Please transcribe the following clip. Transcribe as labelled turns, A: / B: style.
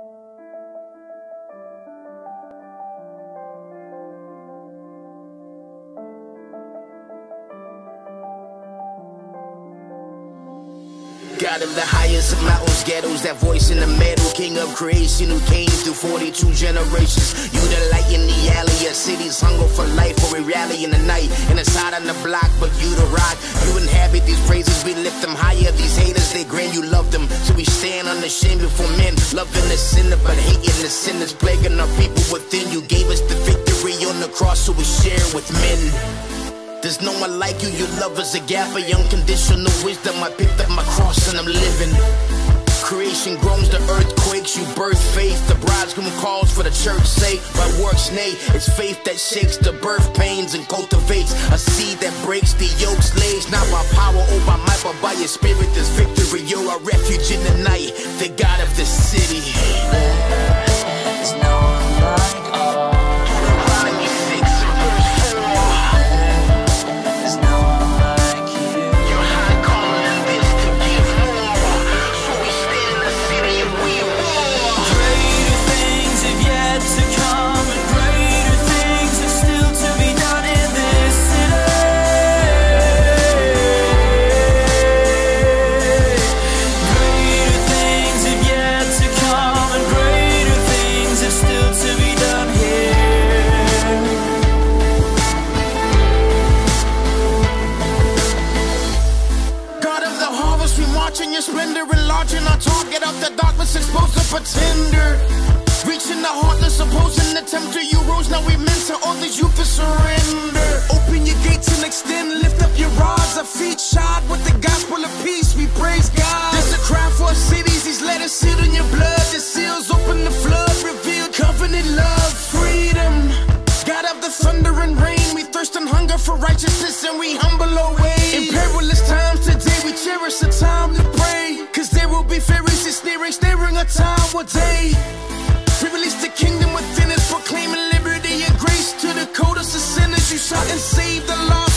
A: God of the highest of mountains, ghettos, that voice in the middle, king of creation who came through 42 generations. You the light in the alley, your city's hunger for life, where we rally in the night, and it's hot on the block, but you the rock. You inhabit these praises, we lift them higher. These haters, they grin, you love them, so we stand unashamed before men, loving the sinner, but hating the sinners, plaguing our people within. You gave us the victory on the cross, so we share with men. There's no one like you, your love is a gap of unconditional wisdom. I picked up my cross and I'm living. Creation groans, the earth quakes, you birth faith. The bridegroom calls for the church sake. By works, nay, it's faith that shakes the birth pains and cultivates a seed that breaks the yoke slaves. Not by power or by might, but by your spirit there's victory. You're a refuge in the night, the God of the city.
B: There's no one like you.
A: Your splendor enlarging our target of the darkness, expose the pretender. Reaching the heartless, opposing the tempter. You rose, now we mentor all the youth to surrender. Open your gates and extend, lift up your rods. Our feet shod with the gospel of peace, we praise God. There's a cry for cities, these letters sealed in your blood. The seals open the flood, reveal covenant love, freedom. God of the thunder and rain, we thirst and hunger for righteousness and we humble our way. In perilous times today, we cherish the time to pray, cause there will be Pharisees snaring a time or day. We release the kingdom within us, proclaiming liberty and grace to the coldest of sinners. You sought and saved the lost.